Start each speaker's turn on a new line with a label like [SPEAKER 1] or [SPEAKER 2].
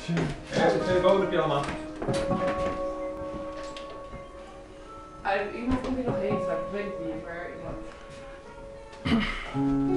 [SPEAKER 1] De telefoon heb je allemaal.
[SPEAKER 2] Iemand komt hier nog heen, ik weet het niet, maar iemand.